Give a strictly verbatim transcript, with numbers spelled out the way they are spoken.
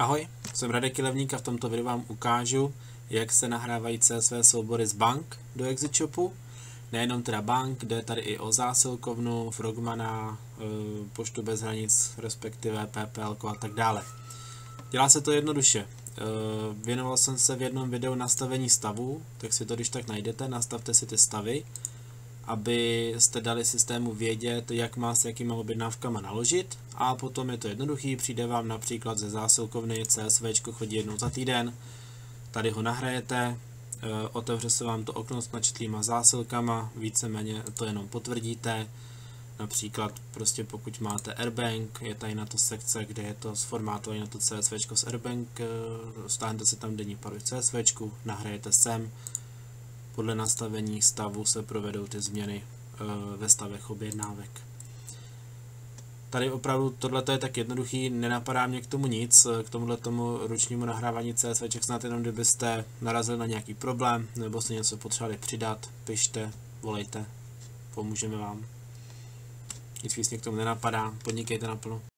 Ahoj, jsem Radek Levník a v tomto videu vám ukážu, jak se nahrávají C S V soubory z bank do ExitShopu. Nejenom teda bank, jde tady i o zásilkovnu, Frogmana, poštu bez hranic, respektive P P L a tak dále. Dělá se to jednoduše. Věnoval jsem se v jednom videu nastavení stavů, tak si to když tak najdete, nastavte si ty stavy, abyste dali systému vědět, jak má s jakýma objednávkama naložit, a potom je to jednoduchý, přijde vám například ze zásilkovny CSVčko chodí jednou za týden, tady ho nahrajete, otevře se vám to okno s načetlýma zásilkama, víceméně to jenom potvrdíte, například prostě pokud máte Airbank, je tady na to sekce, kde je to sformátované na to CSVčko z Airbank, stáhnete si tam denní paru CSVčku, nahrajete sem. Podle nastavení stavu se provedou ty změny e, ve stavech objednávek. Tady opravdu tohle je tak jednoduchý, nenapadá mě k tomu nic, k tomuhle tomu ručnímu nahrávání CSVček, snad jenom kdybyste narazili na nějaký problém, nebo si něco potřebovali přidat, pište, volejte, pomůžeme vám. Nic víc mě k tomu nenapadá, podnikejte naplno.